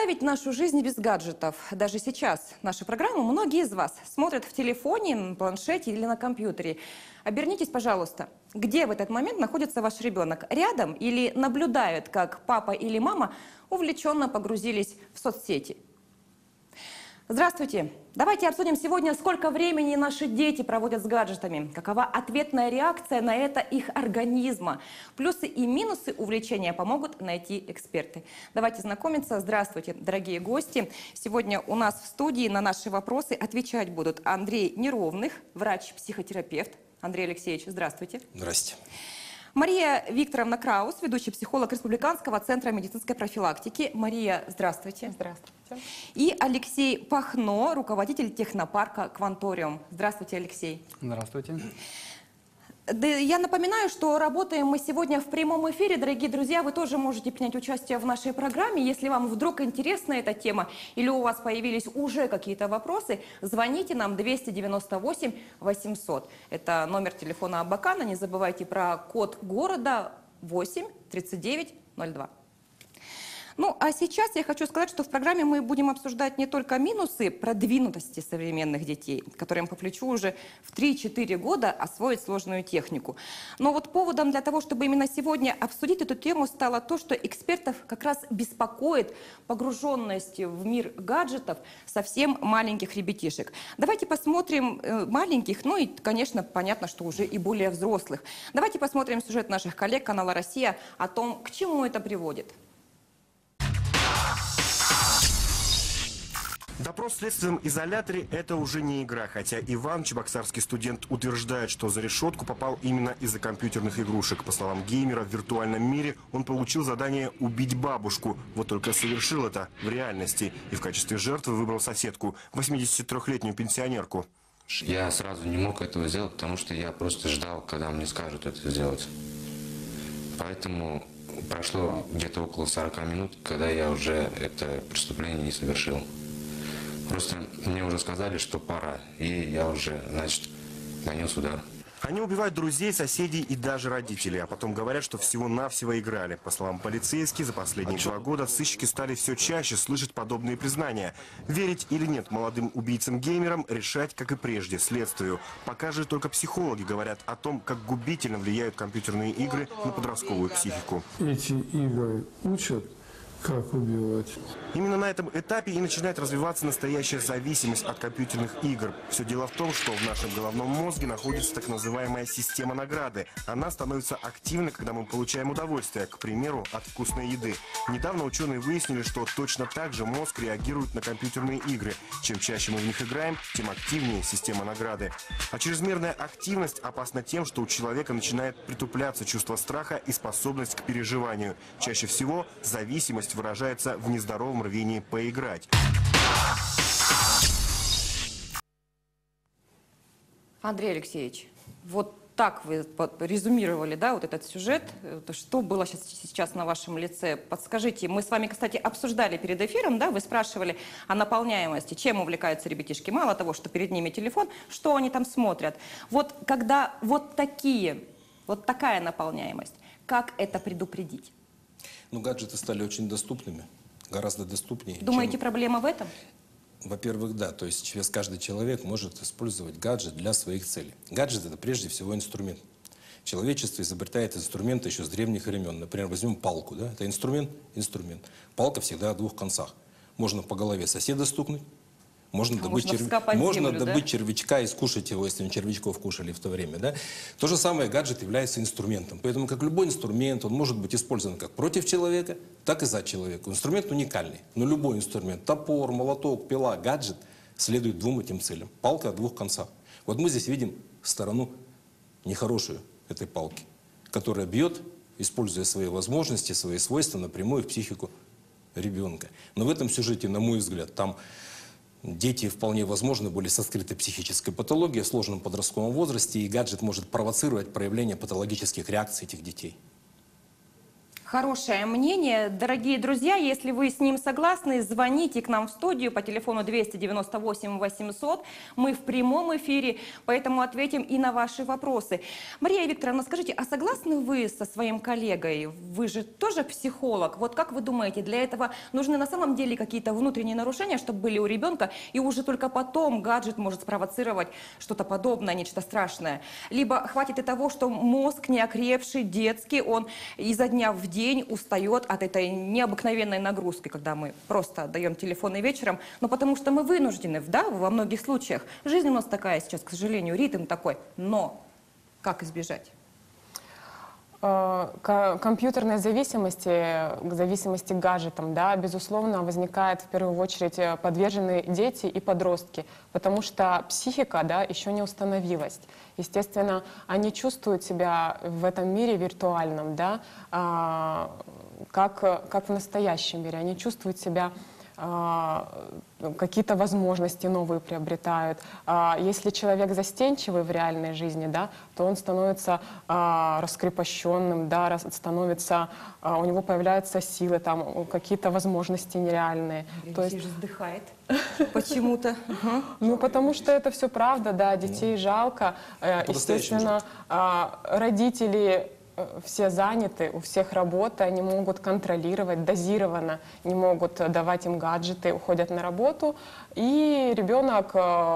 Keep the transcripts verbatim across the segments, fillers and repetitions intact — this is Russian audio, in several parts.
представить нашу жизнь без гаджетов? Даже сейчас нашу программу многие из вас смотрят в телефоне, на планшете или на компьютере. Обернитесь, пожалуйста, где в этот момент находится ваш ребенок? Рядом или наблюдают, как папа или мама увлеченно погрузились в соцсети? Здравствуйте! Давайте обсудим сегодня, сколько времени наши дети проводят с гаджетами, какова ответная реакция на это их организма. Плюсы и минусы увлечения помогут найти эксперты. Давайте знакомиться. Здравствуйте, дорогие гости. Сегодня у нас в студии на наши вопросы отвечать будут Андрей Неровных, врач-психотерапевт. Андрей Алексеевич, здравствуйте. Здравствуйте. Мария Викторовна Краус, ведущий психолог Республиканского центра медицинской профилактики. Мария, здравствуйте. Здравствуйте. И Алексей Пахно, руководитель технопарка «Кванториум». Здравствуйте, Алексей. Здравствуйте. Я напоминаю, что работаем мы сегодня в прямом эфире. Дорогие друзья, вы тоже можете принять участие в нашей программе. Если вам вдруг интересна эта тема или у вас появились уже какие-то вопросы, звоните нам двести девяносто восемь восемьсот. Это номер телефона Абакана. Не забывайте про код города восемь тридцать девять ноль два. Ну, а сейчас я хочу сказать, что в программе мы будем обсуждать не только минусы продвинутости современных детей, которым по плечу уже в три-четыре года освоить сложную технику. Но вот поводом для того, чтобы именно сегодня обсудить эту тему, стало то, что экспертов как раз беспокоит погруженность в мир гаджетов совсем маленьких ребятишек. Давайте посмотрим э, маленьких, ну и, конечно, понятно, что уже и более взрослых. Давайте посмотрим сюжет наших коллег канала «Россия» о том, к чему это приводит. Допрос в следственном изоляторе – это уже не игра, хотя Иван, чебоксарский студент, утверждает, что за решетку попал именно из-за компьютерных игрушек. По словам геймера, в виртуальном мире он получил задание убить бабушку. Вот только совершил это в реальности. И в качестве жертвы выбрал соседку, восьмидесятитрёхлетнюю пенсионерку. Я сразу не мог этого сделать, потому что я просто ждал, когда мне скажут это сделать. Поэтому прошло где-то около сорока минут, когда я уже это преступление не совершил. Просто мне уже сказали, что пора, и я уже, значит, нанес удар. Они убивают друзей, соседей и даже родителей, а потом говорят, что всего-навсего играли. По словам полицейских, за последние два года сыщики стали все чаще слышать подобные признания. Верить или нет молодым убийцам-геймерам решать, как и прежде, следствию. Пока же только психологи говорят о том, как губительно влияют компьютерные игры на подростковую психику. Эти игры учат, как убивать. Именно на этом этапе и начинает развиваться настоящая зависимость от компьютерных игр. Все дело в том, что в нашем головном мозге находится так называемая система награды. Она становится активной, когда мы получаем удовольствие, к примеру, от вкусной еды. Недавно ученые выяснили, что точно так же мозг реагирует на компьютерные игры. Чем чаще мы в них играем, тем активнее система награды. А чрезмерная активность опасна тем, что у человека начинает притупляться чувство страха и способность к переживанию. Чаще всего зависимость выражается в нездоровом рвении поиграть. Андрей Алексеевич, вот так вы резюмировали, да, вот этот сюжет. Что было сейчас, сейчас на вашем лице? Подскажите, мы с вами, кстати, обсуждали перед эфиром, да, вы спрашивали о наполняемости, чем увлекаются ребятишки. Мало того, что перед ними телефон, что они там смотрят. Вот когда вот такие, вот такая наполняемость, как это предупредить? Ну, гаджеты стали очень доступными, гораздо доступнее. Думаете, чем... проблема в этом? Во-первых, да. То есть сейчас каждый человек может использовать гаджет для своих целей. Гаджет – это прежде всего инструмент. Человечество изобретает инструменты еще с древних времен. Например, возьмем палку. Да? Это инструмент? Инструмент. Палка всегда о двух концах. Можно по голове соседа стукнуть. Можно, а добыть, можно, черв... можно землю, добыть да? червячка и скушать его, если червячков кушали в то время. Да? То же самое гаджет является инструментом. Поэтому, как любой инструмент, он может быть использован как против человека, так и за человека. Инструмент уникальный. Но любой инструмент, топор, молоток, пила, гаджет, следует двум этим целям. Палка о двух концах. Вот мы здесь видим сторону нехорошую этой палки, которая бьет, используя свои возможности, свои свойства напрямую в психику ребенка. Но в этом сюжете, на мой взгляд, там... Дети вполне возможно были со скрытой психической патологией в сложном подростковом возрасте, и гаджет может провоцировать проявление патологических реакций этих детей. Хорошее мнение. Дорогие друзья, если вы с ним согласны, звоните к нам в студию по телефону двести девяносто восемь восемьсот. Мы в прямом эфире, поэтому ответим и на ваши вопросы. Мария Викторовна, скажите, а согласны вы со своим коллегой? Вы же тоже психолог. Вот как вы думаете, для этого нужны на самом деле какие-то внутренние нарушения, чтобы были у ребенка, и уже только потом гаджет может спровоцировать что-то подобное, нечто страшное? Либо хватит и того, что мозг неокрепший, детский, он изо дня в день день устает от этой необыкновенной нагрузки, когда мы просто отдаем телефоны вечером, но потому что мы вынуждены, да, во многих случаях. Жизнь у нас такая сейчас, к сожалению, ритм такой. Но как избежать? К компьютерной зависимости, к зависимости к гаджетам, да, безусловно, возникает в первую очередь подвержены дети и подростки, потому что психика, да, еще не установилась. Естественно, они чувствуют себя в этом мире виртуальном, да, как, как в настоящем мире. Они чувствуют себя, какие-то возможности новые приобретают. Если человек застенчивый в реальной жизни, да, то он становится раскрепощенным, да, становится, у него появляются силы, там, какие-то возможности нереальные. То есть же вздыхает почему-то. Ну, потому что это все правда, да, детей жалко. Естественно, родители все заняты, у всех работа, они могут контролировать дозированно, не могут давать им гаджеты, уходят на работу, и ребенок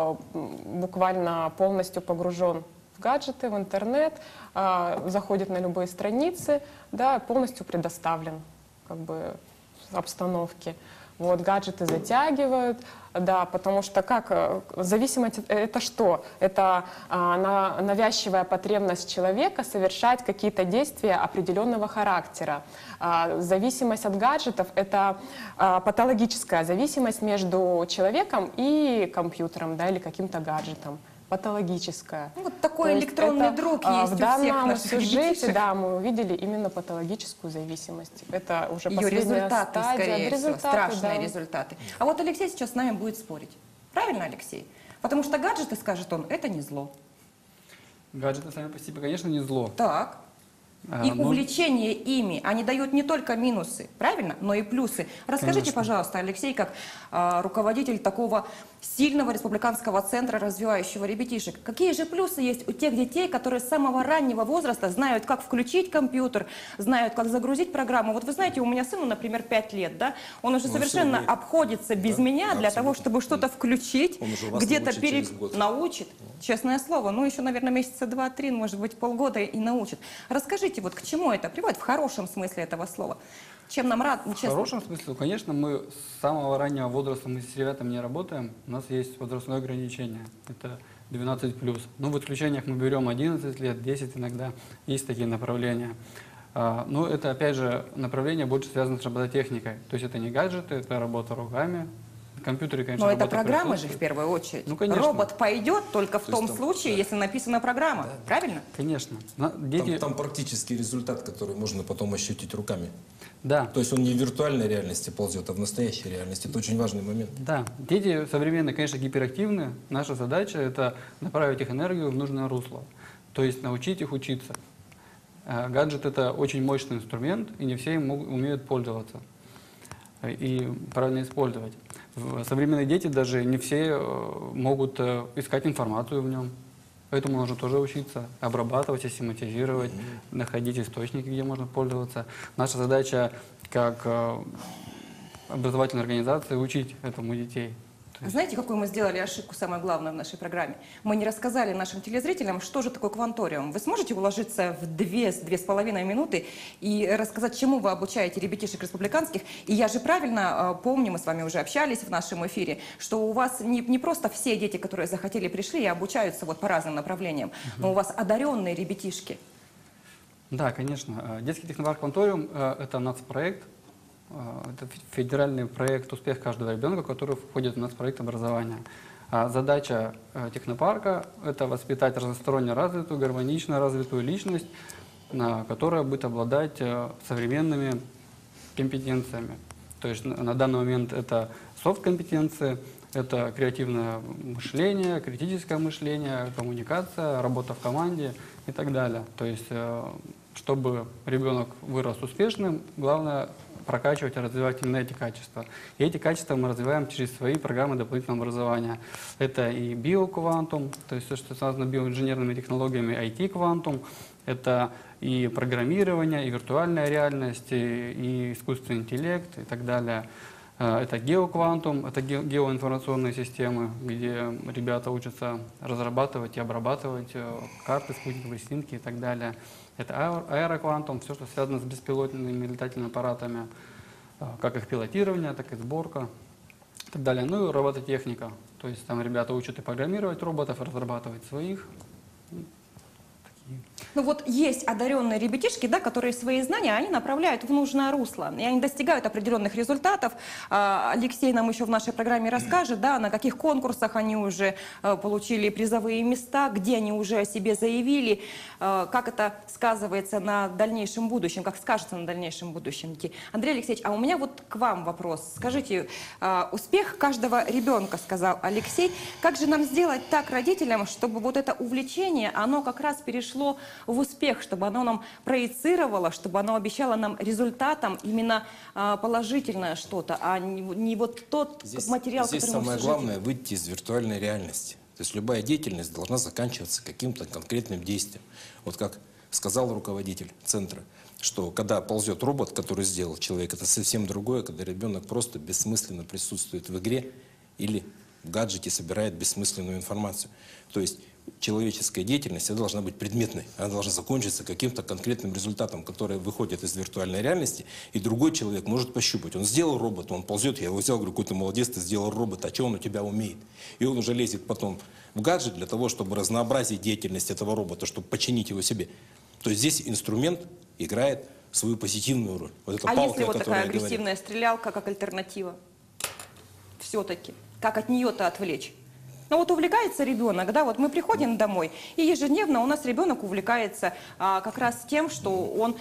буквально полностью погружен в гаджеты, в интернет, заходит на любые страницы, да, полностью предоставлен как бы обстановке. Вот, гаджеты затягивают, да, потому что как зависимость это что? Это а, навязчивая потребность человека совершать какие-то действия определенного характера. А, зависимость от гаджетов это а, патологическая зависимость между человеком и компьютером, да, или каким-то гаджетом. Патологическая. Ну, вот такой электронный это, друг а, есть в у всех данном наших сюжете, ребятишек. да, мы увидели именно патологическую зависимость. Это уже Ее последняя результаты, стадия. скорее результаты, всего, страшные да. результаты. А вот Алексей сейчас с нами будет спорить. Правильно, Алексей? Потому что гаджеты, скажет он, это не зло. Гаджеты сами по себе, конечно, не зло. Так. А, И но- увлечение ими, они дают не только минусы, правильно, но и плюсы. Расскажите, Конечно. пожалуйста, Алексей, как а, руководитель такого сильного республиканского центра, развивающего ребятишек, какие же плюсы есть у тех детей, которые с самого раннего возраста знают, как включить компьютер, знают, как загрузить программу. Вот вы знаете, у меня сыну, например, пять лет, да, он уже Ну, совершенно всё, обходится без да, меня для того, абсолютно. чтобы что-то включить, Он уже вас где-то научит пере... через год. научит, честное слово, ну еще, наверное, месяца два-три, может быть, полгода и научит. Расскажите, вот к чему это приводит в хорошем смысле этого слова? Чем нам рад, В честно? хорошем смысле, конечно, мы с самого раннего возраста, мы с ребятами не работаем, у нас есть возрастное ограничение, это двенадцать плюс. Ну, в исключениях мы берем одиннадцать лет, десять иногда, есть такие направления. А, но это, опять же, направление больше связано с робототехникой, то есть это не гаджеты, это работа руками. В компьютере, конечно, Но это работа программы же в присутствует. первую очередь. Ну, конечно. Робот пойдет только в То том есть там, случае, да. если написана программа, правильно? Конечно. На- Дети... Там, там практический результат, который можно потом ощутить руками. Да. То есть он не в виртуальной реальности ползет, а в настоящей реальности. Это очень важный момент. Да, дети современные, конечно, гиперактивны. Наша задача – это направить их энергию в нужное русло, то есть научить их учиться. А гаджет – это очень мощный инструмент, и не все им могут- умеют пользоваться и правильно использовать. В- Современные дети даже не все э, могут э, искать информацию в нем. Поэтому нужно тоже учиться, обрабатывать, систематизировать, находить источники, где можно пользоваться. Наша задача как э, образовательной организации учить этому детей. А знаете, какую мы сделали ошибку, самое главное в нашей программе? Мы не рассказали нашим телезрителям, что же такое кванториум. Вы сможете уложиться в две, две с половиной минуты и рассказать, чему вы обучаете ребятишек республиканских? И я же правильно э, помню, мы с вами уже общались в нашем эфире, что у вас не, не просто все дети, которые захотели, пришли и обучаются вот по разным направлениям, но у вас одаренные ребятишки. Да, конечно. Э, Детский технопарк «Кванториум» э, — это нацпроект, э, это фе- федеральный проект «Успех каждого ребенка», который входит в нацпроект образования. А задача э, технопарка – это воспитать разносторонне развитую, гармонично развитую личность, на- которая будет обладать э, современными компетенциями. То есть на, на данный момент это софт-компетенции, это креативное мышление, критическое мышление, коммуникация, работа в команде и так далее. То есть э, чтобы ребенок вырос успешным, главное прокачивать и развивать именно эти качества. И эти качества мы развиваем через свои программы дополнительного образования. Это и биоквантум, то есть все, что связано с биоинженерными технологиями, ай ти-квантум, это и программирование, и виртуальная реальность, и, и искусственный интеллект и так далее. Это геоквантум, это ге геоинформационные системы, где ребята учатся разрабатывать и обрабатывать карты, спутниковые снимки и так далее. Это аэроквантум, все, что связано с беспилотными летательными аппаратами, как их пилотирование, так и сборка и так далее. Ну и робототехника. То есть там ребята учат и программировать роботов, и разрабатывать своих. Ну вот есть одаренные ребятишки, да, которые свои знания они направляют в нужное русло, и они достигают определенных результатов. А, Алексей нам еще в нашей программе расскажет, да, на каких конкурсах они уже а, получили призовые места, где они уже о себе заявили, а, как это сказывается на дальнейшем будущем, как скажется на дальнейшем будущем. Андрей Алексеевич, а у меня вот к вам вопрос. Скажите, а, успех каждого ребенка, сказал Алексей, как же нам сделать так родителям, чтобы вот это увлечение, оно как раз перешло в успех, чтобы оно нам проецировало, чтобы оно обещало нам результатом именно а, положительное что-то, а не, не вот тот здесь, материал, здесь который мы самое всю жизнь... главное выйти из виртуальной реальности. То есть любая деятельность должна заканчиваться каким-то конкретным действием. Вот как сказал руководитель центра, что когда ползет робот, который сделал человек, это совсем другое, когда ребенок просто бессмысленно присутствует в игре или в гаджете собирает бессмысленную информацию. То есть человеческая деятельность она должна быть предметной, она должна закончиться каким-то конкретным результатом, который выходит из виртуальной реальности, и другой человек может пощупать. Он сделал робота, он ползет, я его взял, говорю, какой ты молодец, ты сделал робота, а что он у тебя умеет? И он уже лезет потом в гаджет для того, чтобы разнообразить деятельность этого робота, чтобы починить его себе. То есть здесь инструмент играет свою позитивную роль. Вот эта а палка, если вот такая говорю. агрессивная стрелялка, как альтернатива? Все-таки. Как от нее-то отвлечь? Ну вот увлекается ребенок, да, вот мы приходим домой, и ежедневно у нас ребенок увлекается а, как раз тем, что он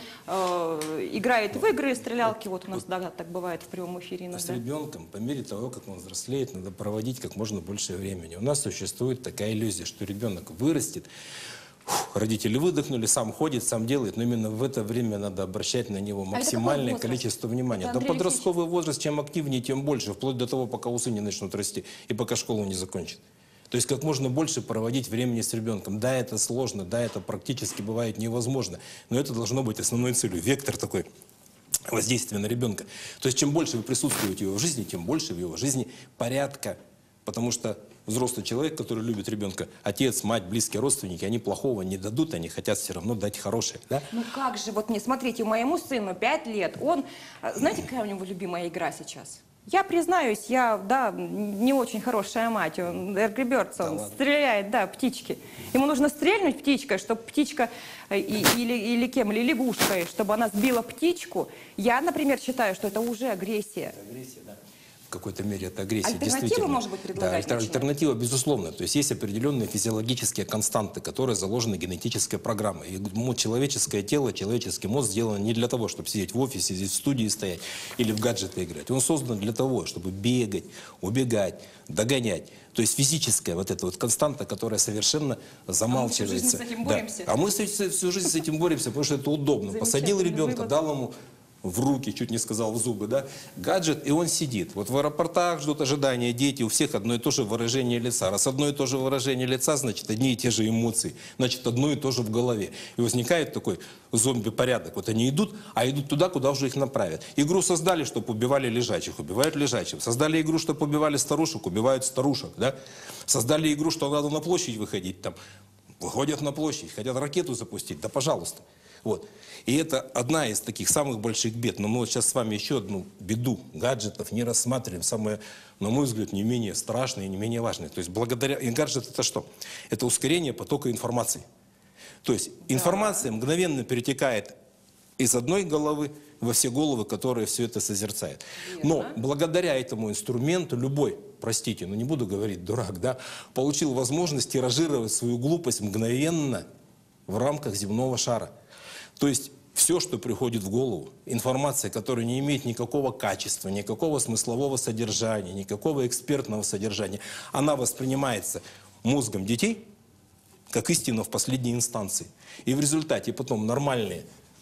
э, играет в игры, стрелялки, вот у нас, да, так бывает в прямом эфире иногда. С ребенком, по мере того, как он взрослеет, надо проводить как можно больше времени. У нас существует такая иллюзия, что ребенок вырастет, фух, родители выдохнули, сам ходит, сам делает, но именно в это время надо обращать на него максимальное а количество внимания. Это Да подростковый возраст, чем активнее, тем больше, вплоть до того, пока усы не начнут расти и пока школу не закончит. То есть как можно больше проводить времени с ребенком. Да, это сложно, да, это практически бывает невозможно, но это должно быть основной целью, вектор такой воздействия на ребенка. То есть чем больше вы присутствуете в его жизни, тем больше в его жизни порядка. Потому что взрослый человек, который любит ребенка, отец, мать, близкие родственники, они плохого не дадут, они хотят все равно дать хорошее. Да? Ну как же, вот не смотрите, моему сыну пять лет, он, знаете, какая у него любимая игра сейчас? Я признаюсь, я, да, не очень хорошая мать. Он, Angry Birds, он да стреляет, да, птички. Ему нужно стрельнуть птичкой, чтобы птичка, и, или, или кем, или лягушкой, чтобы она сбила птичку. Я, например, считаю, что это уже агрессия. Это агрессия, да. В какой-то мере это агрессия. Альтернатива, может быть, предлагать? Да, альтернатива, безусловно. То есть есть определенные физиологические константы, которые заложены генетической программой. И человеческое тело, человеческий мозг сделан не для того, чтобы сидеть в офисе, здесь в студии стоять или в гаджеты играть. Он создан для того, чтобы бегать, убегать, догонять. То есть физическая вот эта вот константа, которая совершенно замалчивается. А мы всю жизнь с этим боремся. Да. А мы всю жизнь с этим боремся, потому что это удобно. Посадил ребенка, дал ему в руки, чуть не сказал в зубы, да, гаджет, и он сидит. Вот в аэропортах ждут ожидания дети, у всех одно и то же выражение лица. Раз одно и то же выражение лица, значит, одни и те же эмоции, значит, одно и то же в голове. И возникает такой зомби-порядок. Вот они идут, а идут туда, куда уже их направят. Игру создали, чтобы убивали лежачих, убивают лежачих. Создали игру, чтобы убивали старушек, убивают старушек, да. Создали игру, что надо на площадь выходить, там, выходят на площадь, хотят ракету запустить, да пожалуйста. Вот. И это одна из таких самых больших бед. Но мы вот сейчас с вами еще одну беду гаджетов не рассматриваем. Самое, на мой взгляд, не менее страшное и не менее важное. То есть благодаря... И гаджет это что? Это ускорение потока информации. То есть информация мгновенно перетекает из одной головы во все головы, которые все это созерцают. Но благодаря этому инструменту любой, простите, но не буду говорить дурак, да, получил возможность тиражировать свою глупость мгновенно в рамках земного шара. То есть все, что приходит в голову, информация, которая не имеет никакого качества, никакого смыслового содержания, никакого экспертного содержания, она воспринимается мозгом детей как истина в последней инстанции. И в результате потом нормальные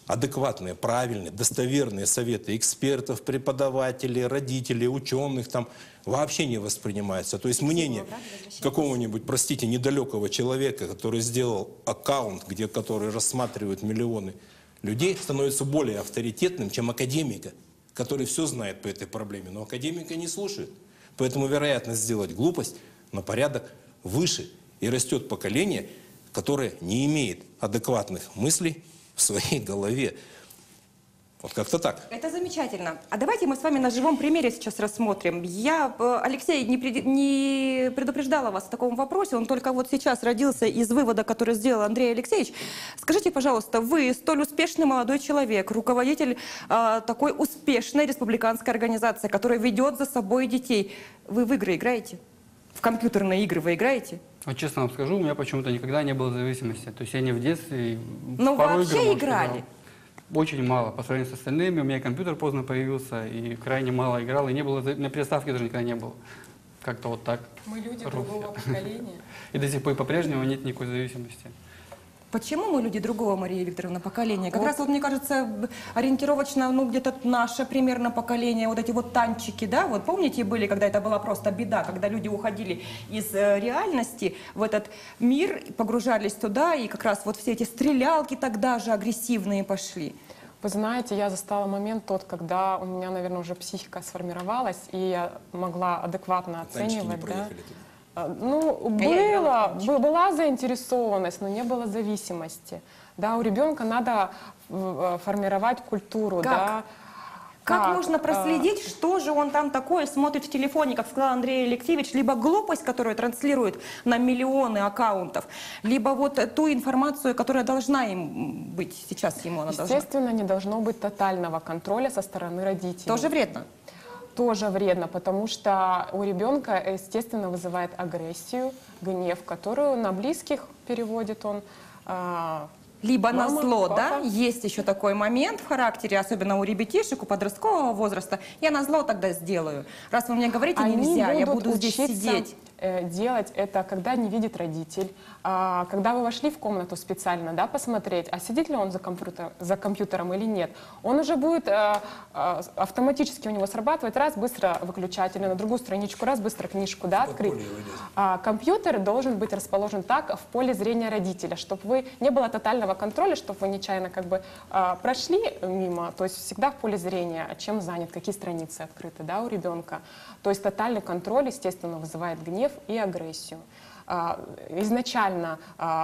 адекватные, правильные, достоверные советы экспертов, преподавателей, родителей, ученых там вообще не воспринимаются. То есть мнение какого-нибудь, простите, недалекого человека, который сделал аккаунт, где, который рассматривает миллионы людей, становится более авторитетным, чем академика, который все знает по этой проблеме, но академика не слушает. Поэтому вероятность сделать глупость на порядок выше. И растет поколение, которое не имеет адекватных мыслей в своей голове. Вот как-то так. Это замечательно. А давайте мы с вами на живом примере сейчас рассмотрим. Я, э, Алексей, не, пред- не предупреждала вас о таком вопросе, он только вот сейчас родился из вывода, который сделал Андрей Алексеевич. Скажите, пожалуйста, вы столь успешный молодой человек, руководитель э, такой успешной республиканской организации, которая ведет за собой детей. Вы в игры играете? В компьютерные игры вы играете? Вот честно вам скажу, у меня почему-то никогда не было зависимости. То есть я не в детстве... Ну, пару вообще игр, может, играли? играл. Очень мало по сравнению с остальными. У меня компьютер поздно появился, и крайне мало играл. И не было, на приставке даже никогда не было. Как-то вот так. Мы люди Русь. другого поколения. И до сих пор по-прежнему нет никакой зависимости. Почему мы люди другого, Мария Викторовна, поколения? Как раз вот, мне кажется, ориентировочно, ну, где-то наше примерно поколение, вот эти вот танчики, да, вот помните, были, когда это была просто беда, когда люди уходили из э, реальности в этот мир, погружались туда, и как раз вот все эти стрелялки тогда же агрессивные пошли. Вы знаете, я застала момент тот, когда у меня, наверное, уже психика сформировалась, и я могла адекватно Танчики не оценивать, да. проехали туда. А, Ну, я играла в было, бы- была заинтересованность, но не было зависимости. Да, у ребенка надо э, формировать культуру, Как? да. Как, можно А, проследить, что же он там такое смотрит в телефоне, как сказал Андрей Алексеевич, либо глупость, которую транслирует на миллионы аккаунтов, либо вот ту информацию, которая должна им быть, сейчас ему она должна. Естественно, не должно быть тотального контроля со стороны родителей. Тоже вредно. Тоже вредно, потому что у ребенка, естественно, вызывает агрессию, гнев, которую на близких переводит он. а, Либо на Мама, зло, да, папа. есть еще такой момент в характере, особенно у ребятишек, у подросткового возраста. Я на зло тогда сделаю. Раз вы мне говорите, Они нельзя, я будут буду здесь учиться, сидеть. э, делать это, когда не видит родитель, а, когда вы вошли в комнату специально, да, посмотреть, а сидит ли он за, компьютер, за компьютером или нет, он уже будет э, э, автоматически у него срабатывать, раз, быстро выключать, или на другую страничку, раз, быстро книжку, да, открыть. А, компьютер должен быть расположен так в поле зрения родителя, чтобы вы не было тотального контроля, чтобы вы нечаянно как бы а, прошли мимо, то есть всегда в поле зрения, чем занят, какие страницы открыты, да, у ребенка. То есть тотальный контроль, естественно, вызывает гнев и агрессию. А, Изначально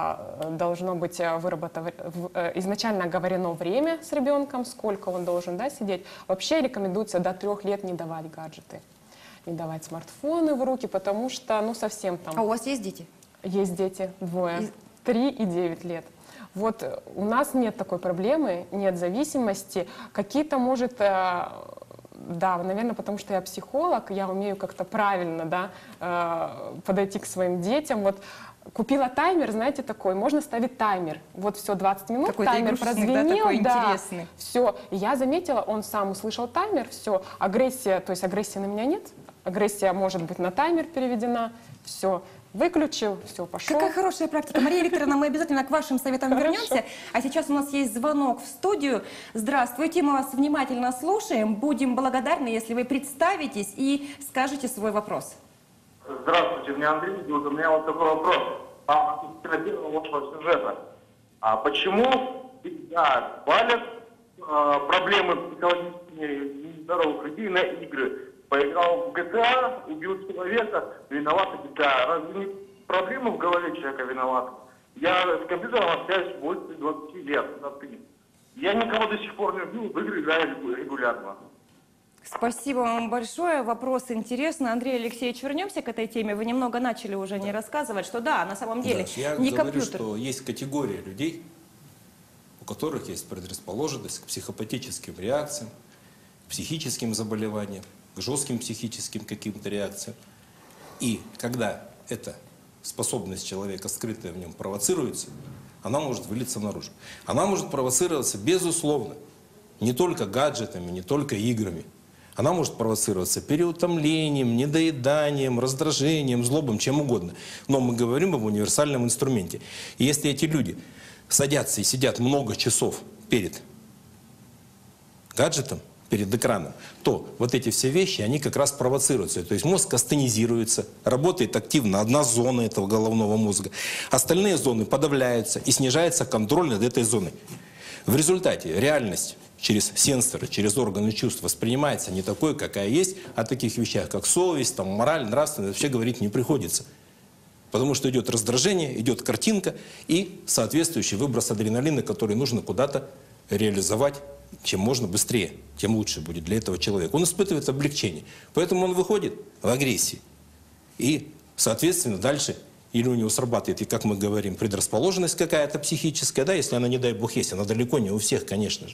а, должно быть выработано, в- э, изначально оговорено время с ребенком, сколько он должен, да, сидеть. Вообще рекомендуется до трех лет не давать гаджеты, не давать смартфоны в руки, потому что, ну, совсем там... А у вас есть дети? Есть дети, двое, И- три и девять лет. Вот э, у нас нет такой проблемы, нет зависимости. Какие-то, может, э, да, наверное, потому что я психолог, я умею как-то правильно, да, э, подойти к своим детям. Вот купила таймер, знаете, такой, можно ставить таймер. Вот все, двадцать минут, Какой-то таймер игрушечный, да, прозвенел, такой интересный. все. Я заметила, он сам услышал таймер, все, агрессия, то есть агрессии на меня нет, агрессия может быть на таймер переведена, все. Выключил, все, пошел. Какая хорошая практика. Мария Викторовна, мы обязательно к вашим советам Хорошо. вернемся. А сейчас у нас есть звонок в студию. Здравствуйте, мы вас внимательно слушаем. Будем благодарны, если вы представитесь и скажете свой вопрос. Здравствуйте, меня Андрей зовут. У меня вот такой вопрос. А относительно первого вашего сюжета. А почему всегда валят а, проблемы психологические нездоровых людей на игры? Поиграл в джи ти эй, убил человека, виноваты джи ти эй. Разве не проблемы в голове человека виноваты? Я с компьютером общаюсь больше двадцати лет. на «ты». Я никого до сих пор не убил, в игры играю регулярно. Спасибо вам большое. Вопрос интересный. Андрей Алексеевич, вернемся к этой теме. Вы немного начали уже не рассказывать, что да, на самом деле Да, я не говорю, компьютер. что есть категория людей, у которых есть предрасположенность к психопатическим реакциям, к психическим заболеваниям, к жестким психическим каким-то реакциям. И когда эта способность человека, скрытая в нем, провоцируется, она может вылиться наружу. Она может провоцироваться, безусловно, не только гаджетами, не только играми. Она может провоцироваться переутомлением, недоеданием, раздражением, злобом, чем угодно. Но мы говорим об универсальном инструменте. И если эти люди садятся и сидят много часов перед гаджетом, перед экраном, то вот эти все вещи, они как раз провоцируются. То есть мозг астенизируется, работает активно одна зона этого головного мозга, остальные зоны подавляются и снижается контроль над этой зоной. В результате реальность через сенсоры, через органы чувств воспринимается не такой, какая есть, о таких вещах, как совесть, там, мораль, нравственность, вообще говорить не приходится. Потому что идет раздражение, идет картинка и соответствующий выброс адреналина, который нужно куда-то реализовать. Чем можно быстрее, тем лучше будет для этого человека. Он испытывает облегчение. Поэтому он выходит в агрессии. И, соответственно, дальше или у него срабатывает, и, как мы говорим, предрасположенность какая-то психическая, да, если она, не дай бог, есть, она далеко не у всех, конечно же.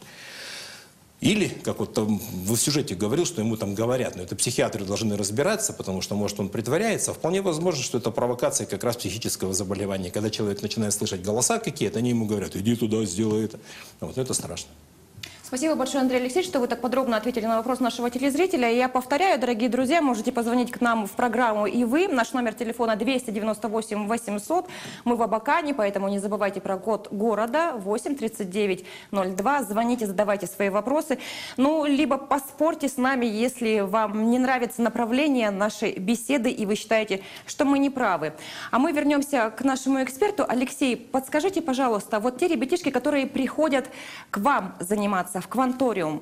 Или, как вот там в сюжете говорил, что ему там говорят, но это психиатры должны разбираться, потому что, может, он притворяется. Вполне возможно, что это провокация как раз психического заболевания. Когда человек начинает слышать голоса какие-то, они ему говорят: иди туда, сделай это. Вот это страшно. Спасибо большое, Андрей Алексеевич, что вы так подробно ответили на вопрос нашего телезрителя. Я повторяю, дорогие друзья, можете позвонить к нам в программу и вы. Наш номер телефона двести девяносто восемь восемьсот. Мы в Абакане, поэтому не забывайте про код города восемь тридцать девять ноль два. Звоните, задавайте свои вопросы. Ну, либо поспорьте с нами, если вам не нравится направление нашей беседы и вы считаете, что мы не правы. А мы вернемся к нашему эксперту. Алексей, подскажите, пожалуйста, вот те ребятишки, которые приходят к вам заниматься в Кванториум,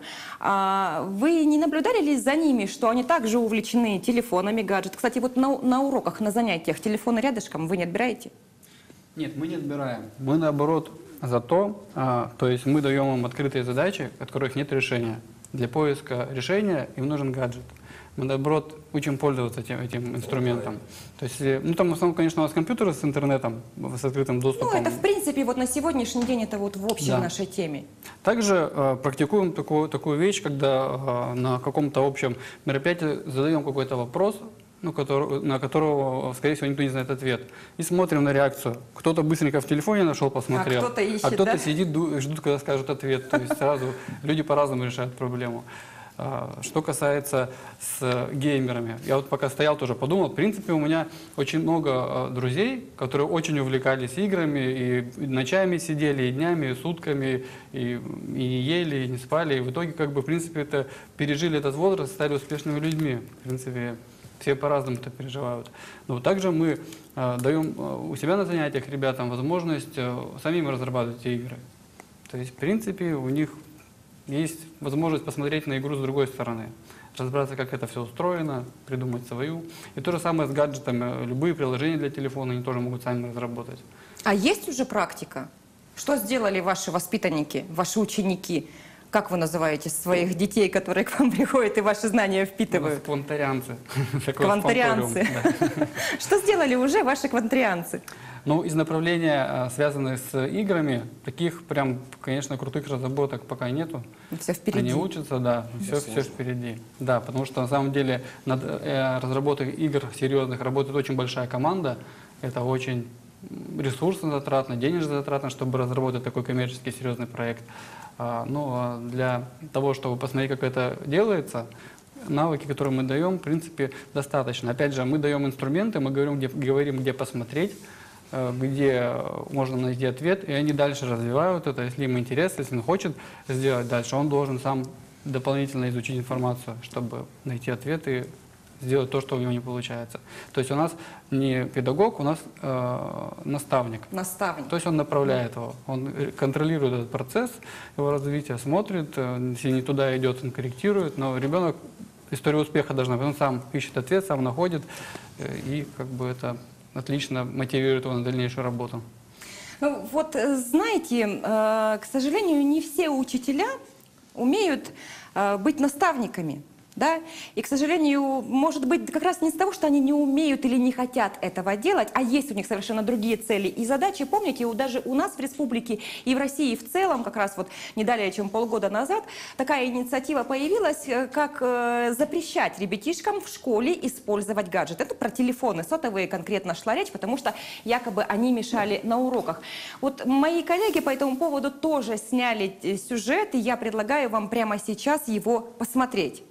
а вы не наблюдали ли за ними, что они также увлечены телефонами, гаджетами? Кстати, вот на, на уроках, на занятиях телефоны рядышком вы не отбираете? Нет, мы не отбираем. Мы, наоборот, за то, а, то есть мы даем им открытые задачи, у которых нет решения. Для поиска решения им нужен гаджет. Мы, наоборот, учим пользоваться этим, этим инструментом. То есть, ну, там, в основном, конечно, у нас компьютеры с интернетом, с открытым доступом. Ну, это, в принципе, вот на сегодняшний день это вот в общей Да. нашей теме. Также э, практикуем такую, такую вещь, когда э, на каком-то общем мероприятии задаем какой-то вопрос, ну, который, на которого, скорее всего, никто не знает ответ. И смотрим на реакцию. Кто-то быстренько в телефоне нашел, посмотрел. А кто-то ищет, а кто-то да? сидит, ду- ждут, когда скажут ответ. То есть сразу люди по-разному решают проблему. Что касается с геймерами, я вот пока стоял, тоже подумал, в принципе, у меня очень много друзей, которые очень увлекались играми, и ночами сидели, и днями, и сутками, и, и ели, и не спали, и в итоге, как бы, в принципе, это, пережили этот возраст, стали успешными людьми. В принципе, все по-разному это переживают. Но также мы э, даем у себя на занятиях ребятам возможность э, самим разрабатывать эти игры. То есть, в принципе, у них есть возможность посмотреть на игру с другой стороны, разобраться, как это все устроено, придумать свою. И то же самое с гаджетами. Любые приложения для телефона они тоже могут сами разработать. А есть уже практика? Что сделали ваши воспитанники, ваши ученики? Как вы называете своих детей, которые к вам приходят и ваши знания впитывают? Квантарианцы. Квантарианцы. Что сделали уже ваши квантарианцы? Ну, из направления, связанных с играми, таких прям, конечно, крутых разработок пока нету. Все впереди. Они учатся, да, все, все впереди. Да, потому что на самом деле над э, разработкой игр серьезных работает очень большая команда. Это очень ресурсно затратно, денежно затратно, чтобы разработать такой коммерческий серьезный проект. А, ну, а для того, чтобы посмотреть, как это делается, навыки, которые мы даем, в принципе, достаточно. Опять же, мы даем инструменты, мы говорим, где, говорим, где посмотреть, где можно найти ответ, и они дальше развивают это. Если им интересно, если он хочет сделать дальше, он должен сам дополнительно изучить информацию, чтобы найти ответ и сделать то, что у него не получается. То есть у нас не педагог, у нас э, наставник. Наставник. То есть он направляет его, он контролирует этот процесс, его развития, смотрит, если не туда идет, он корректирует, но ребенок, история успеха должна быть, он сам ищет ответ, сам находит, и как бы это отлично мотивирует его на дальнейшую работу. Ну, вот, знаете, э, к сожалению, не все учителя умеют э, быть наставниками. Да? И, к сожалению, может быть, как раз не из-за того, что они не умеют или не хотят этого делать, а есть у них совершенно другие цели и задачи. Помните, даже у нас в республике и в России в целом, как раз вот не далее, чем полгода назад, такая инициатива появилась, как э, запрещать ребятишкам в школе использовать гаджеты. Это про телефоны сотовые конкретно шла речь, потому что якобы они мешали на уроках. Вот мои коллеги по этому поводу тоже сняли сюжет, и я предлагаю вам прямо сейчас его посмотреть.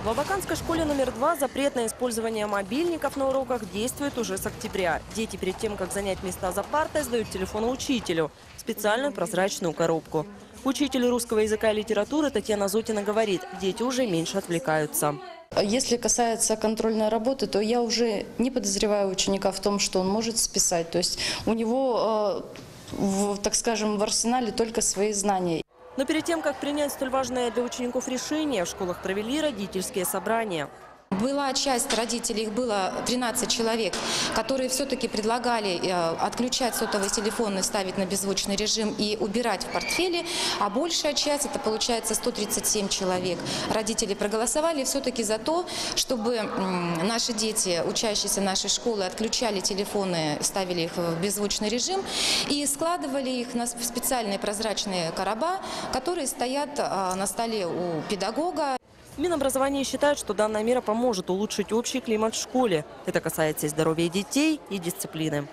В Абаканской школе номер два запрет на использование мобильников на уроках действует уже с октября. Дети перед тем, как занять места за партой, сдают телефоны учителю в специальную прозрачную коробку. Учитель русского языка и литературы Татьяна Зотина говорит, дети уже меньше отвлекаются. Если касается контрольной работы, то я уже не подозреваю ученика в том, что он может списать. То есть у него, э, в, так скажем, в арсенале только свои знания. Но перед тем, как принять столь важное для учеников решение, в школах провели родительские собрания. Была часть родителей, их было тринадцать человек, которые все-таки предлагали отключать сотовый телефон и ставить на беззвучный режим и убирать в портфеле, а большая часть, это получается сто тридцать семь человек, родители проголосовали все-таки за то, чтобы наши дети, учащиеся нашей школы, отключали телефоны, ставили их в беззвучный режим и складывали их на специальные прозрачные короба, которые стоят на столе у педагога. Минобразование считает, что данная мера поможет улучшить общий климат в школе. Это касается и здоровья детей, и дисциплины.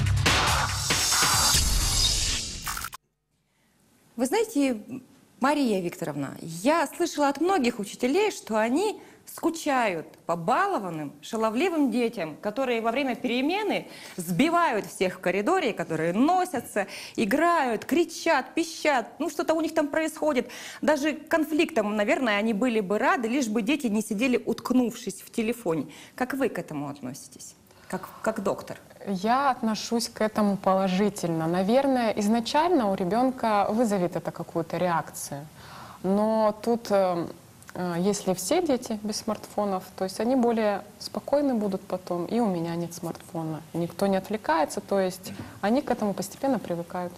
Вы знаете, Мария Викторовна, я слышала от многих учителей, что они скучают по балованным, шаловливым детям, которые во время перемены сбивают всех в коридоре, которые носятся, играют, кричат, пищат. Ну, что-то у них там происходит. Даже конфликтам, наверное, они были бы рады, лишь бы дети не сидели, уткнувшись в телефоне. Как вы к этому относитесь? Как, как доктор? Я отношусь к этому положительно. Наверное, изначально у ребенка вызовет это какую-то реакцию. Но тут... Если все дети без смартфонов, то есть они более спокойны будут потом, и у меня нет смартфона. Никто не отвлекается, то есть они к этому постепенно привыкают.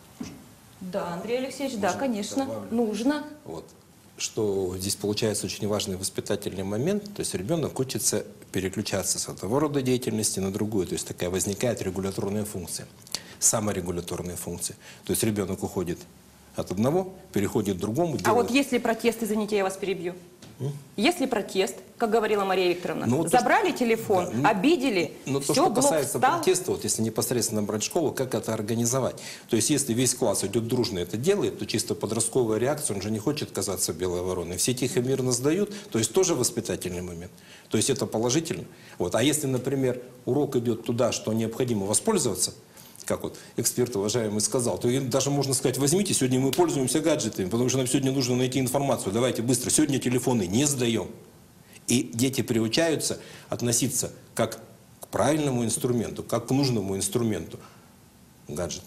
Да, Андрей Алексеевич, да, Можно конечно, добавлю? нужно. Вот. Что здесь получается очень важный воспитательный момент, то есть ребенок учится переключаться с одного рода деятельности на другую, то есть такая возникает регуляторная функция, саморегуляторная функция. То есть ребенок уходит от одного, переходит к другому. А делает... вот если протест, извините, я вас перебью. М? Если протест, как говорила Мария Викторовна, ну, забрали то, телефон, да, ну, обидели, но все, то, что блок касается встал. протеста, вот если непосредственно брать школу, как это организовать? То есть если весь класс идет дружно это делает, то чисто подростковая реакция, он же не хочет казаться белой вороной. Все тихо мирно сдают, то есть тоже воспитательный момент. То есть это положительно. Вот. А если, например, урок идет туда, что необходимо воспользоваться, как вот эксперт уважаемый сказал, то даже можно сказать, возьмите, сегодня мы пользуемся гаджетами, потому что нам сегодня нужно найти информацию, давайте быстро, сегодня телефоны не сдаем. И дети приучаются относиться как к правильному инструменту, как к нужному инструменту гаджета.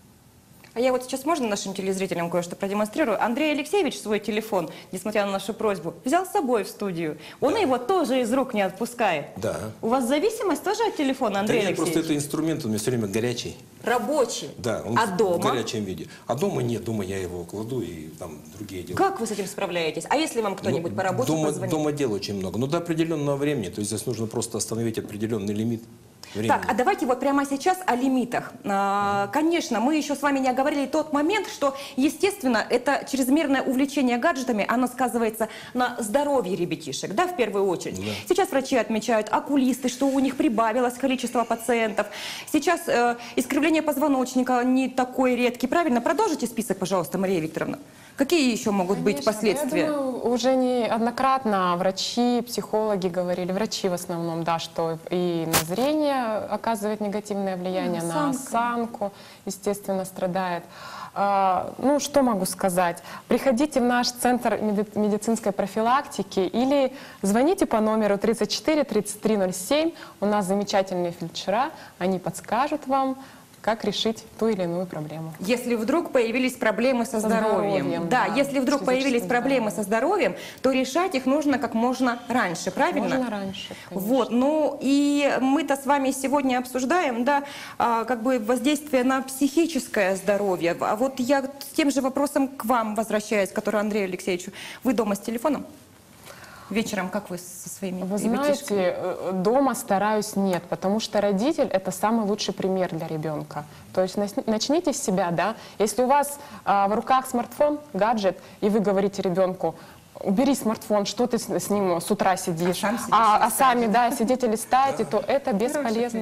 А я вот сейчас, можно нашим телезрителям кое-что продемонстрирую? Андрей Алексеевич свой телефон, несмотря на нашу просьбу, взял с собой в студию. Он да. его тоже из рук не отпускает. Да. У вас зависимость тоже от телефона, Андрей да нет, Алексеевич? просто это инструмент, он у меня все время горячий. Рабочий? Да, он а в дома? горячем виде. А дома нет, дома я его кладу и там другие дела. Как вы с этим справляетесь? А если вам кто-нибудь ну, по работе дома, позвонит? Дома дел очень много, но до определенного времени, то есть здесь нужно просто остановить определенный лимит. Времени. Так, а давайте вот прямо сейчас о лимитах. А, конечно, мы еще с вами не оговорили тот момент, что, естественно, это чрезмерное увлечение гаджетами, оно сказывается на здоровье ребятишек, да, в первую очередь. Да. Сейчас врачи отмечают, окулисты, что у них прибавилось количество пациентов. Сейчас э, искривление позвоночника не такой редкий. Правильно? Продолжите список, пожалуйста, Мария Викторовна. Какие еще могут Конечно, быть последствия? Я думаю, уже неоднократно врачи, психологи говорили, врачи в основном, да, что и на зрение оказывает негативное влияние, а, на осанку, естественно, страдает. А, ну, что могу сказать? Приходите в наш центр медицинской профилактики или звоните по номеру тридцать четыре тридцать три ноль семь. У нас замечательные фельдшера, они подскажут вам, как решить ту или иную проблему. Если вдруг появились проблемы со, со здоровьем, здоровьем да, да, если вдруг появились проблемы со здоровьем, то решать их нужно как можно раньше, правильно? Можно раньше, конечно. Вот, ну и мы-то с вами сегодня обсуждаем, да, как бы воздействие на психическое здоровье. А вот я с тем же вопросом к вам возвращаюсь, который Андрею Алексеевичу. Вы дома с телефоном? Вечером как вы со своими Вы ребятишками? знаете, дома стараюсь нет, потому что родитель — это самый лучший пример для ребенка. То есть начните с себя, да. Если у вас а, в руках смартфон, гаджет, и вы говорите ребенку: убери смартфон, что ты с, с ним с утра сидишь, а, а, а сами, да, сидите листаете, то это бесполезно.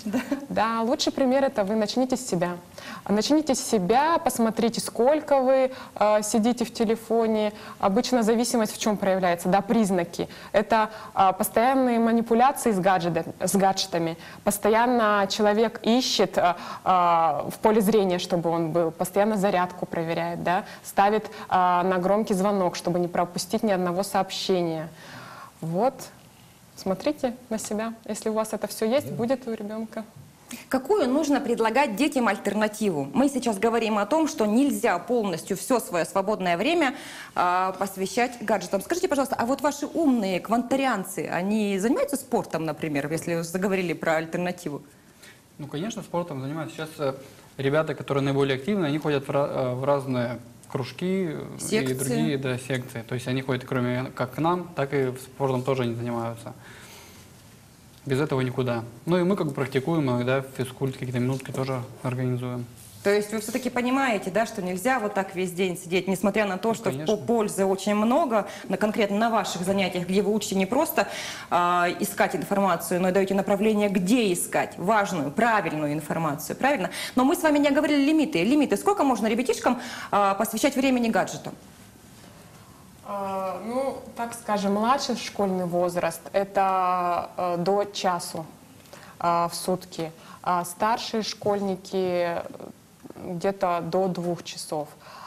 Да, лучший пример — это вы начните с себя. Начните с себя, посмотрите, сколько вы э, сидите в телефоне. Обычно зависимость в чем проявляется? Да, признаки. Это э, постоянные манипуляции с, гаджет, с гаджетами. Постоянно человек ищет э, э, в поле зрения, чтобы он был. Постоянно зарядку проверяет, да? Ставит э, на громкий звонок, чтобы не пропустить ни одного сообщения. Вот. Смотрите на себя. Если у вас это все есть, будет у ребенка. Какую нужно предлагать детям альтернативу? Мы сейчас говорим о том, что нельзя полностью все свое свободное время э, посвящать гаджетам. Скажите, пожалуйста, а вот ваши умные квантарианцы, они занимаются спортом, например, если вы заговорили про альтернативу? Ну, конечно, спортом занимаются. Сейчас э, ребята, которые наиболее активны, они ходят в, ra- в разные кружки секции. И другие, да, секции. То есть они ходят кроме как к нам, так и спортом тоже они занимаются. Без этого никуда. Ну и мы как бы практикуем, иногда физкульт, какие-то минутки тоже организуем. То есть вы все-таки понимаете, да, что нельзя вот так весь день сидеть, несмотря на то, Ну, что конечно. пользы очень много, на, конкретно на ваших занятиях, где вы учите не просто э, искать информацию, но и даете направление, где искать важную, правильную информацию, правильно? Но мы с вами не оговорили лимиты. Лимиты. Сколько можно ребятишкам э, посвящать времени гаджетам? Э, ну, так скажем, младший школьный возраст — это э, до часу э, в сутки. А старшие школьники где-то до двух часов.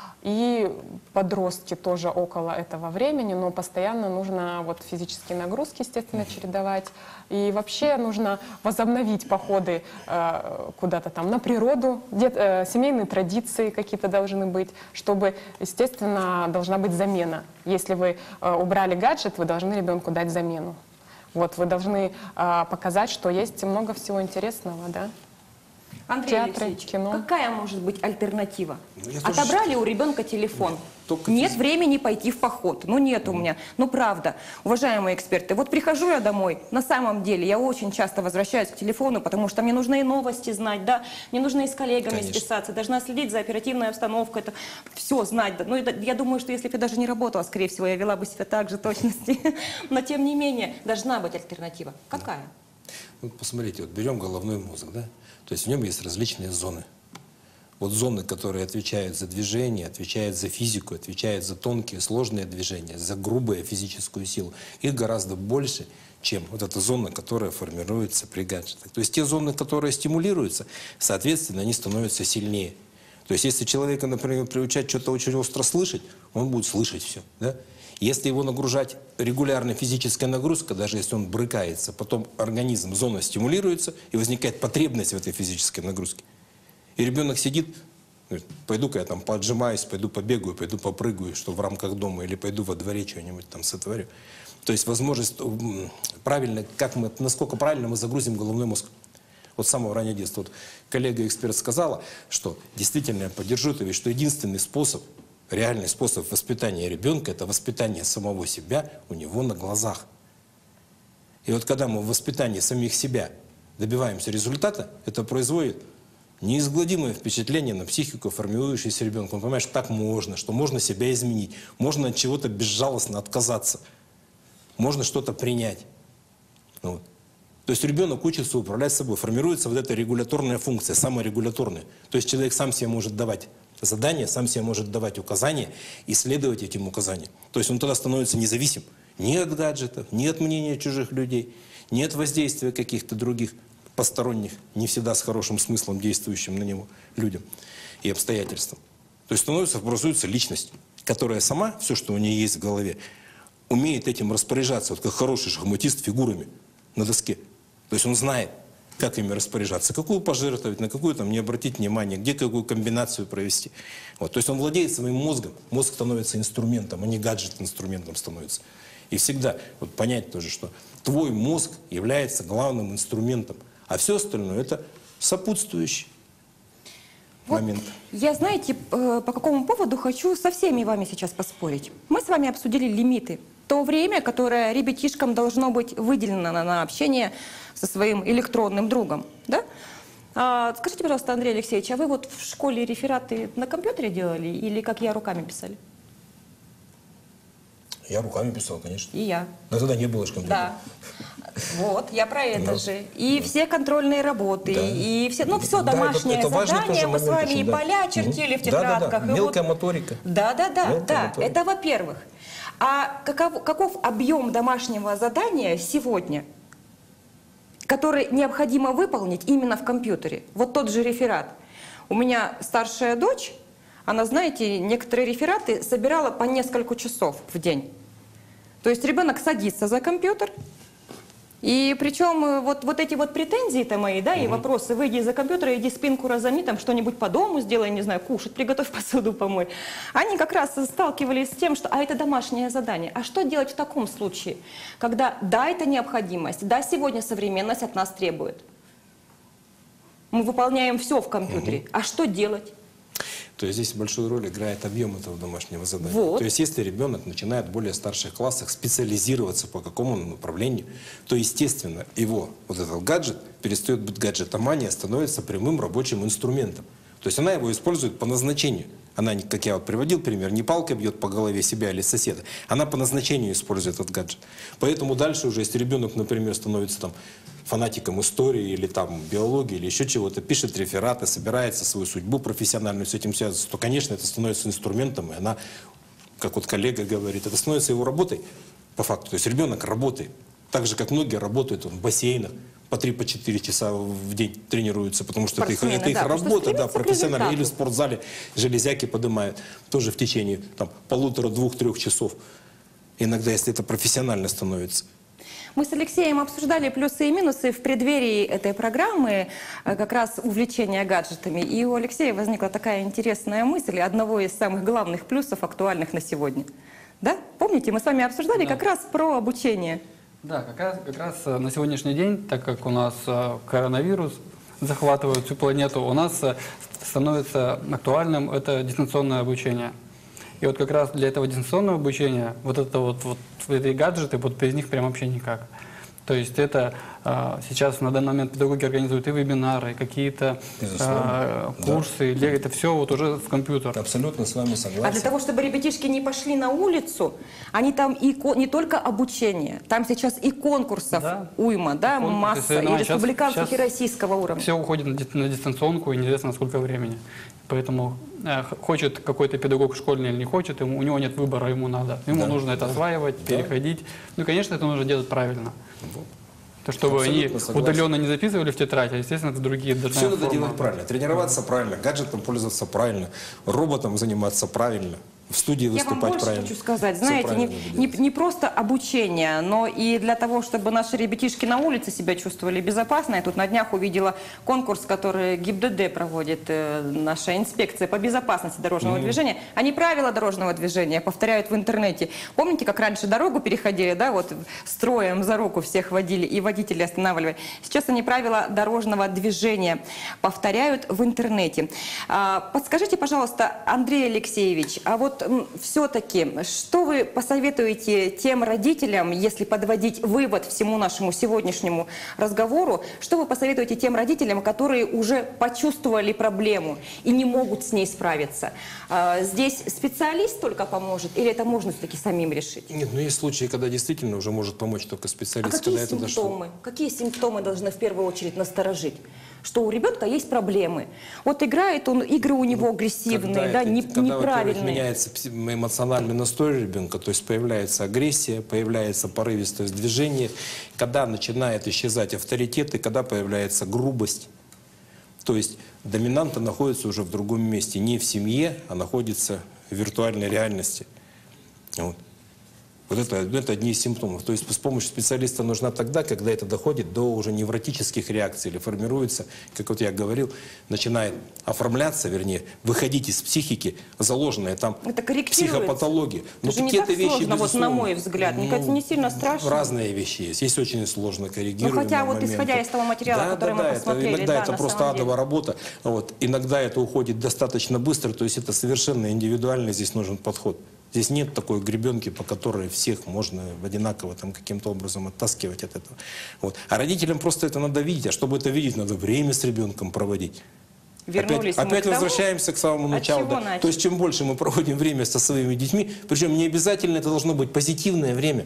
И подростки тоже около этого времени, но постоянно нужно вот физические нагрузки, естественно, чередовать. И вообще нужно возобновить походы э, куда-то там на природу, где, э, семейные традиции какие-то должны быть, чтобы, естественно, должна быть замена. Если вы э, убрали гаджет, вы должны ребенку дать замену. Вот, вы должны э, показать, что есть много всего интересного, да? Андрей Театры, Алексеевич, кино. какая может быть альтернатива? Ну, я тоже Отобрали считаю. у ребенка телефон. Только Нет физ- времени пойти в поход. Ну нет у меня. Ну правда. Уважаемые эксперты, вот прихожу я домой, на самом деле я очень часто возвращаюсь к телефону, потому что мне нужно и новости знать, да, мне нужно и с коллегами Конечно. списаться, должна следить за оперативной обстановкой, это все знать. Да. Ну, это, я думаю, что если бы я даже не работала, скорее всего, я вела бы себя так же точности. Но тем не менее, должна быть альтернатива. Какая? Вот посмотрите, вот берем головной мозг, да? То есть в нем есть различные зоны. Вот зоны, которые отвечают за движение, отвечают за физику, отвечают за тонкие, сложные движения, за грубую физическую силу. Их гораздо больше, чем вот эта зона, которая формируется при гаджетах. То есть те зоны, которые стимулируются, соответственно, они становятся сильнее. То есть если человека, например, приучать что-то очень остро слышать, он будет слышать все, да? Если его нагружать регулярной физической нагрузкой, даже если он брыкается, потом организм, зона стимулируется, и возникает потребность в этой физической нагрузке. И ребенок сидит, говорит, пойду-ка я там поотжимаюсь, пойду побегаю, пойду попрыгаю, что в рамках дома, или пойду во дворе что-нибудь там сотворю. То есть возможность правильно, как мы, насколько правильно мы загрузим головной мозг. Вот с самого раннего детства. Вот коллега-эксперт сказала, что действительно я поддержу это, ведь что единственный способ, реальный способ воспитания ребенка — это воспитание самого себя у него на глазах. И вот когда мы в воспитании самих себя добиваемся результата, это производит неизгладимое впечатление на психику формирующегося ребенка. Он понимает, что так можно, что можно себя изменить, можно от чего-то безжалостно отказаться, можно что-то принять. Вот. То есть ребенок учится управлять собой, формируется вот эта регуляторная функция, саморегуляторная. То есть человек сам себе может давать задания, сам себе может давать указания и следовать этим указаниям. То есть он тогда становится независим ни от гаджетов, ни от мнения чужих людей, ни от воздействия каких-то других посторонних, не всегда с хорошим смыслом действующим на него людям и обстоятельствам. То есть становится, образуется личность, которая сама, все, что у нее есть в голове, умеет этим распоряжаться, вот как хороший шахматист фигурами на доске. То есть он знает, как ими распоряжаться, какую пожертвовать, на какую там не обратить внимание, где какую комбинацию провести. Вот. То есть он владеет своим мозгом. Мозг становится инструментом, а не гаджет инструментом становится. И всегда вот понять тоже, что твой мозг является главным инструментом, а все остальное — это сопутствующий Вот момент. Я, знаете, э, по какому поводу хочу со всеми вами сейчас поспорить. Мы с вами обсудили лимиты. То время, которое ребятишкам должно быть выделено на, на общение со своим электронным другом. Да? А, скажите, пожалуйста, Андрей Алексеевич, а вы вот в школе рефераты на компьютере делали или, как я, руками писали? Я руками писал, конечно. И я. Но тогда не было же компьютера. Да. Вот, я про это Ну, же. И все контрольные работы, Да. и все, ну все Да, домашнее это- это важный задание, тоже мы с момент вами очень, и да. поля чертили Мгм. в тетрадках. Да-да-да, и мелкая вот- моторика. Да, да, да, Мелкая да, моторика. это во-первых. А каков, каков объем домашнего задания сегодня, который необходимо выполнить именно в компьютере? Вот тот же реферат. У меня старшая дочь, она, знаете, некоторые рефераты собирала по несколько часов в день. То есть ребенок садится за компьютер, и причем э, вот, вот эти вот претензии-то мои, да, и вопросы, выйди из-за компьютера, иди спинку разомни, там что-нибудь по дому сделай, не знаю, кушать, приготовь посуду, помой. Они как раз сталкивались с тем, что, а это домашнее задание. А что делать в таком случае, когда, да, это необходимость, да, сегодня современность от нас требует. Мы выполняем все в компьютере, а что делать? То есть здесь большую роль играет объем этого домашнего задания. Вот. То есть если ребенок начинает в более старших классах специализироваться по какому направлению, то, естественно, его вот этот гаджет перестает быть гаджетоманией, а становится прямым рабочим инструментом. То есть она его использует по назначению. Она, не- как я вот приводил пример, не палкой бьет по голове себя или соседа, она по назначению использует этот гаджет. Поэтому дальше уже, если ребенок, например, становится там фанатиком истории или там биологии или еще чего-то, пишет рефераты, собирается свою судьбу профессиональную с этим связываться, то, конечно, это становится инструментом, и она, как вот коллега говорит, это становится его работой по факту. То есть ребенок работает. Так же, как многие работают в бассейнах, по три четыре часа в день тренируются, потому что это их, Спортсмены, это их да, потому что работа, да, стремятся к профессионально. Или в результату. спортзале железяки поднимают тоже в течение там, полутора, двух, трех часов. Иногда, если это профессионально становится. Мы с Алексеем обсуждали плюсы и минусы в преддверии этой программы, э, как раз увлечения гаджетами. И у Алексея возникла такая интересная мысль, одного из самых главных плюсов, актуальных на сегодня. Да? Помните, мы с вами обсуждали Да. как раз про обучение. Да, как раз, как раз э, на сегодняшний день, так как у нас э, коронавирус захватывает всю планету, у нас э, становится актуальным это дистанционное обучение. И вот как раз для этого дистанционного обучения вот это вот, вот эти гаджеты, вот без них прям вообще никак. То есть это э, сейчас на данный момент педагоги организуют и вебинары, и какие-то э, курсы, да. Это все вот уже в компьютер. Абсолютно с вами согласен. А для того, чтобы ребятишки не пошли на улицу, они там и ко- не только обучение, там сейчас и конкурсов Да. уйма, да, Конкурсы, масса, и соревнования. Сейчас- республиканских, и сейчас российского уровня. Все уходит на, ди- на дистанционку, и неизвестно на сколько времени. Поэтому э, х- хочет какой-то педагог школьный или не хочет, ему, у него нет выбора, ему надо. Ему Да, нужно это да. осваивать, Да. переходить. Ну, конечно, это нужно делать правильно. То, чтобы Абсолютно они согласен. удаленно не записывали в тетрадь, а, естественно, это другие должны Все надо делать правильно. Тренироваться правильно, гаджетом пользоваться правильно, роботом заниматься правильно, в студии Я вам выступать больше правильно. хочу сказать, Всё знаете, не, правильно надо не, делать. не просто обучение, но и для того, чтобы наши ребятишки на улице себя чувствовали безопасно. Я тут на днях увидела конкурс, который ГИБДД проводит, э, наша инспекция по безопасности дорожного движения. Они правила дорожного движения повторяют в интернете. Помните, как раньше дорогу переходили, да, вот строем за руку всех водили и водители останавливали. Сейчас они правила дорожного движения повторяют в интернете. А, подскажите, пожалуйста, Андрей Алексеевич, а вот все-таки, что вы посоветуете тем родителям, если подводить вывод всему нашему сегодняшнему разговору, что вы посоветуете тем родителям, которые уже почувствовали проблему и не могут с ней справиться? А, здесь специалист только поможет или это можно все-таки самим решить? Нет, ну есть случаи, когда действительно уже может помочь только А специалист. какие когда это дошло. симптомы? Какие симптомы должны в первую очередь насторожить? Что у ребенка есть проблемы. Вот играет он, игры у него агрессивные, Когда да, это- не- когда, во-первых, неправильные. меняется пси- эмоциональный настрой ребенка, то есть появляется агрессия, появляется порывистость движения, когда начинает исчезать авторитет и когда появляется грубость. То есть доминанта находится уже в другом месте, не в семье, а находится в виртуальной реальности. Вот. Вот это, это одни из симптомов. То есть с помощью специалиста нужна тогда, когда это доходит до уже невротических реакций или формируется, как вот я говорил, начинает оформляться, вернее, выходить из психики заложенная там Это корректируется. психопатология. Это же не так сложно, вот на мой взгляд. Мне кажется, не сильно страшно. Разные вещи есть. Есть очень сложно коррегируемые Ну, хотя вот моменты. исходя из того материала, Да, который да, мы да, посмотрели, это, иногда да, это на просто самом адовая деле. работа. Вот. Иногда это уходит достаточно быстро, то есть это совершенно индивидуально, здесь нужен подход. Здесь нет такой гребенки, по которой всех можно одинаково там каким-то образом оттаскивать от этого. Вот. А родителям просто это надо видеть, а чтобы это видеть, надо время с ребенком проводить. Вернулись опять мы опять к тому, возвращаемся к самому от началу. чего Да. начали? То есть чем больше мы проводим время со своими детьми, причем не обязательно это должно быть позитивное время.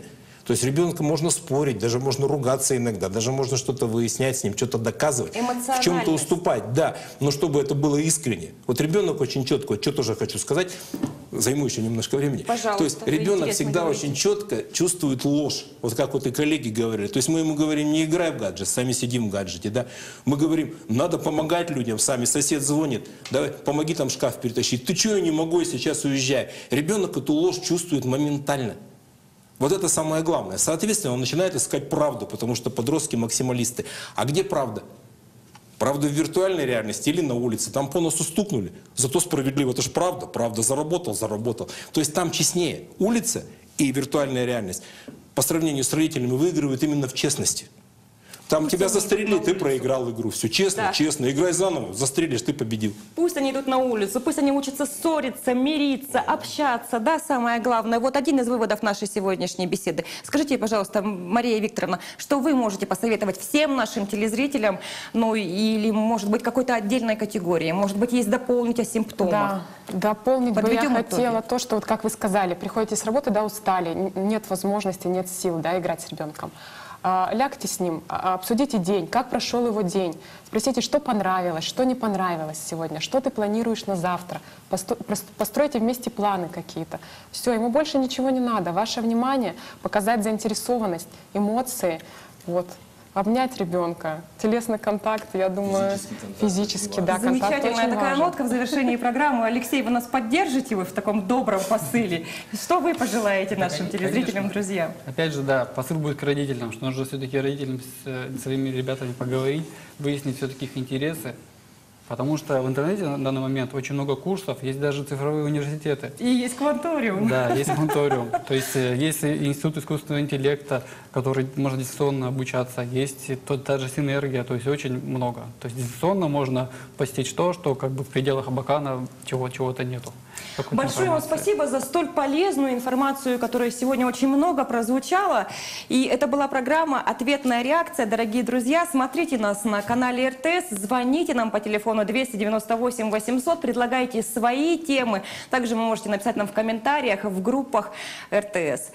То есть ребенка можно спорить, даже можно ругаться иногда, даже можно что-то выяснять с ним, что-то доказывать, в чем-то уступать, да, но чтобы это было искренне. Вот ребенок очень четко, вот что тоже хочу сказать, займу еще немножко времени. Пожалуйста, То есть ребенок всегда очень четко чувствует ложь, вот как вот и коллеги говорили. То есть мы ему говорим, не играй в гаджет, сами сидим в гаджете, да. Мы говорим, надо помогать людям, сами сосед звонит, давай, помоги там шкаф перетащить. Ты что, я не могу, я сейчас уезжаю. Ребенок эту ложь чувствует моментально. Вот это самое главное. Соответственно, он начинает искать правду, потому что подростки максималисты. А где правда? Правда в виртуальной реальности или на улице? Там по носу стукнули. Зато справедливо. Это же правда. Правда заработал, заработал. То есть там честнее. Улица и виртуальная реальность по сравнению с родителями выигрывают именно в честности. Там Пусть тебя застрелили, ты проиграл игру. Все честно, да. честно. Играй заново, застрелишь, ты победил. Пусть они идут на улицу, пусть они учатся ссориться, мириться, общаться, да, самое главное. Вот один из выводов нашей сегодняшней беседы. Скажите, пожалуйста, Мария Викторовна, что вы можете посоветовать всем нашим телезрителям, ну или, может быть, какой-то отдельной категории? Может быть, есть дополнить о симптомах? Да, дополнить Подведем бы я итоги. хотела то, что, вот как вы сказали, приходите с работы, да, устали, н- нет возможности, нет сил, да, играть с ребенком. А, лягте с ним, а, обсудите день, как прошел его день, спросите, что понравилось, что не понравилось сегодня, что ты планируешь на завтра, Посто- прос- постройте вместе планы какие-то. Все, ему больше ничего не надо, ваше внимание, показать заинтересованность, эмоции, вот. Обнять ребенка, телесный контакт, я думаю, физически, да, контакт Замечательная очень такая важен. нотка в завершении программы. Алексей, вы нас поддержите вы в таком добром посыле? Что вы пожелаете нашим телезрителям, друзьям? Опять же, да, посыл будет к родителям, что нужно все-таки родителям с э, своими ребятами поговорить, выяснить все-таки их интересы. Потому что в интернете на данный момент очень много курсов, есть даже цифровые университеты. И есть кванториум. Да, есть кванториум. То есть э, есть и институт искусственного интеллекта, который можно дистанционно обучаться, есть и тот, та же синергия, то есть очень много. То есть дистанционно можно постичь то, что как бы в пределах Абакана чего, чего-то нету. Большое вам спасибо за столь полезную информацию, которая сегодня очень много прозвучала. И это была программа «Ответная реакция». Дорогие друзья, смотрите нас на канале эр тэ эс, звоните нам по телефону двести девяносто восемь восемьсот, предлагайте свои темы. Также вы можете написать нам в комментариях, в группах эр тэ эс.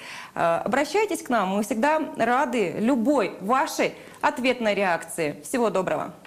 Обращайтесь к нам, мы всегда рады любой вашей ответной реакции. Всего доброго.